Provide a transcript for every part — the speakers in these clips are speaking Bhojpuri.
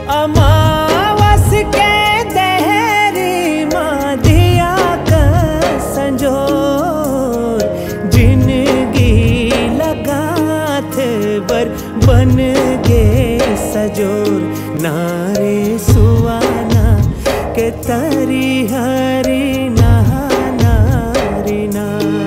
अमावस के दहरी माँ दिया का संजोर, जिंदगी लगा थे बर बन गे सजोर। नारे सुवाना के तरी हरी नहा नारी ना।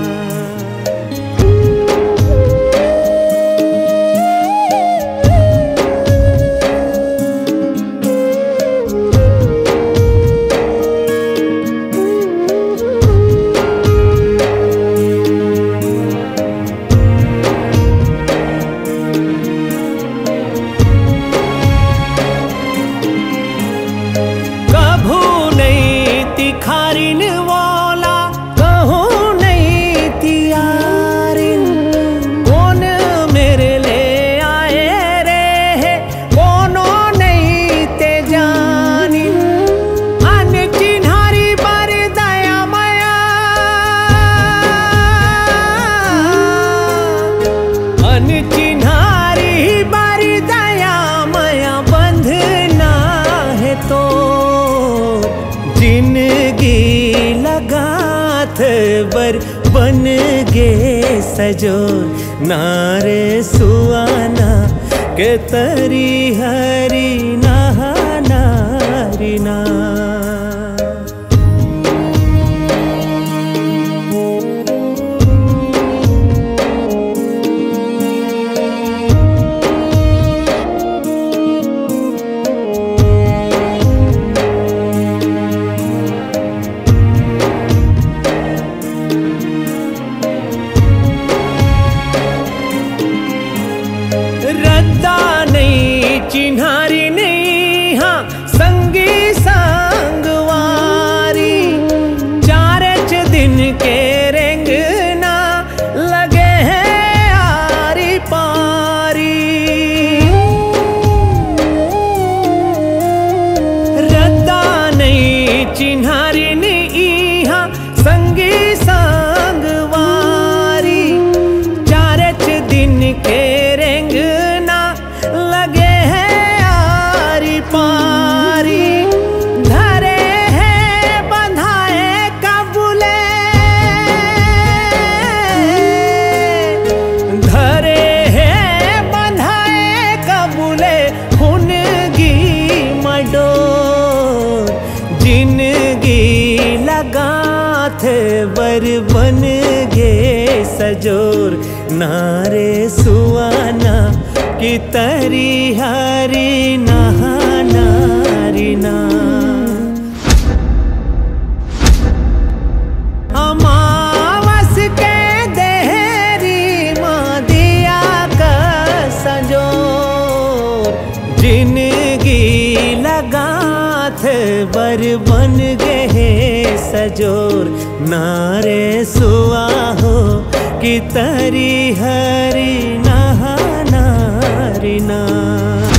खारिन वाला कहूँ नहीं तियारिन, कौन मेरे ले आए रे कोनो नहीं ते जानिन। अन चिन्हारी बर दया माया, अन चिन्हारी बर दया माया बंधना है तो जिंदगी लगा थे बर बन गे सजोर। नारे सुआना के तरी हरी नहा नारी ना। रद्दा नहीं चिन्हारी नहीं हाँ संगी संगवारी, चारच दिन के रेंग ना लगे हैं आरी पारी। रद्दा नहीं चिन्हारी नहीं हाँ संगी संगवारी, चारच दिन के लगे हैं आरी पारी। धरे हैं बंधाए कबूले, धरे हैं बंधाए कबूले हुनगी मडोर। जिंदगी लगा थे बर बन गे सजोर। नारे सुआना की तरी हरी नहा नारी ना। अमावस के देहरी माँ दिया का संजोर, जिंदगी लगा थे बर बन गे सजोर। नारे सुआहो की तरी हरी नहा नारी ना।